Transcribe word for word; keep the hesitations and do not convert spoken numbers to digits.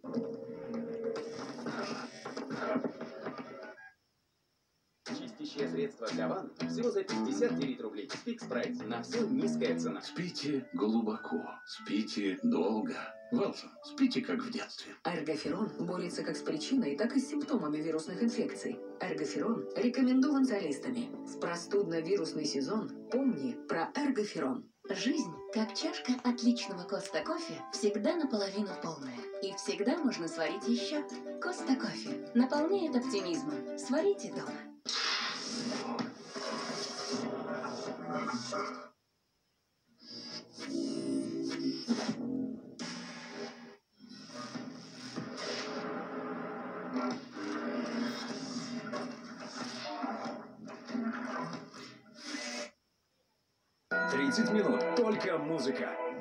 Чистящее средство для ванн всего за пятьдесят девять рублей. Фикс прайс. На все низкая цена. Спите глубоко, спите долго. Велсон, спите как в детстве. Эргоферон борется как с причиной, так и с симптомами вирусных инфекций. Эргоферон рекомендован солистами. В простудно-вирусный сезон помни про Эргоферон. Жизнь, как чашка отличного Коста кофе, всегда наполовину полная. И всегда можно сварить еще. Коста кофе наполняет оптимизмом. Сварите дома. тридцать минут. Только музыка.